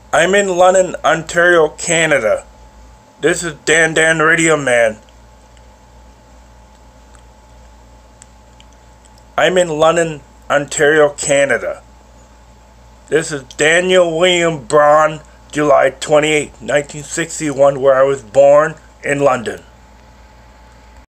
I'm in London, Ontario, Canada. This is Dan Radio Man. I'm in London, Ontario, Canada. This is Daniel William Braund, July 28, 1961, where I was born in London.